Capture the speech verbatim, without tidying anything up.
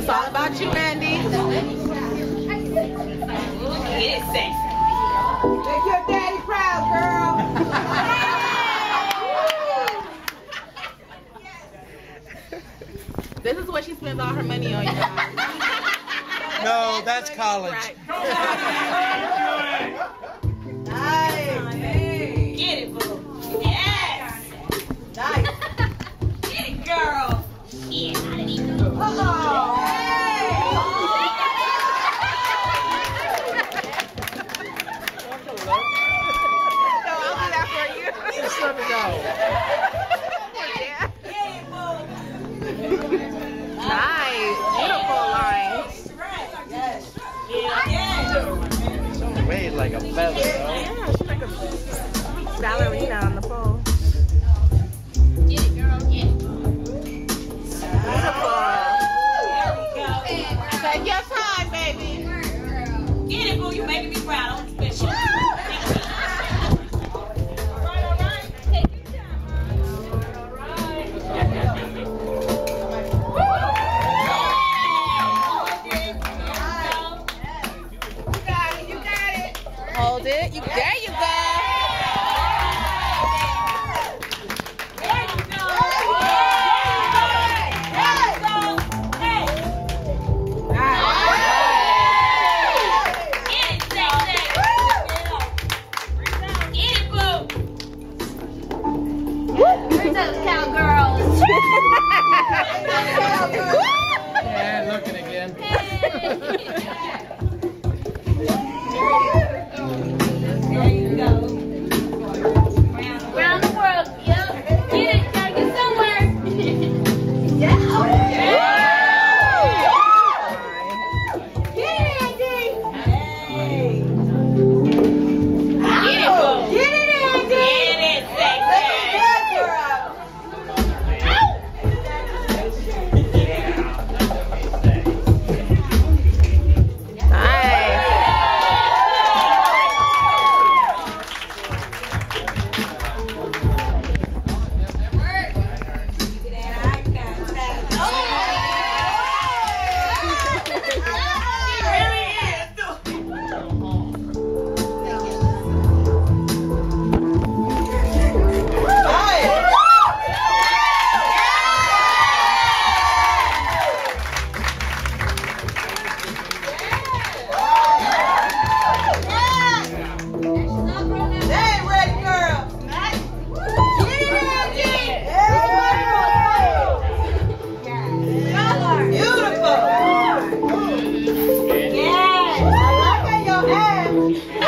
It's all about you, Andee. Get it sexy. Make your daddy proud, girl. This is what she spends all her money on, you guys. No, that's college. Right. Nice. Get it, boo. Yes. Nice. Get it, girl. Yeah, I didn't even know. Uh-oh. No, I'll do that for you. Just let me go. Yeah. Get it, boo. Nice. Beautiful lines. Yes. Yeah, yeah. Weighed like a feather, though. Yeah, she's like a ballerina on the pole. Get it, girl. Get it. Beautiful. There we go. Take your time, baby. Get it, boo. You making me proud. I'm special. All right, all right. Take your time. All right. Hold it. You, there you go. There you go. Hey. Get it, sexy. Get it, boo. Here's those cowgirls. Yeah, looking again. There you go. Around the world. Yep. Get it. Gotta get somewhere. Yeah. Get it, Andee. Hey. Get it, boo. Get it, Andee. Get it, sexy. Good girl. Nice. Beautiful. Yes. I like your ass.